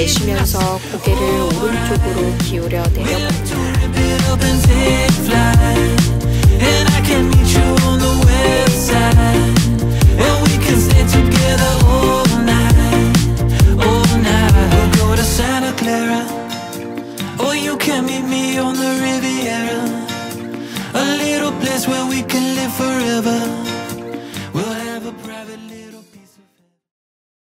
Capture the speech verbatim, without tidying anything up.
내쉬면서 고개를 오른쪽으로 기울여 내려봅니다. And I can meet you on the west side, and we can stay together.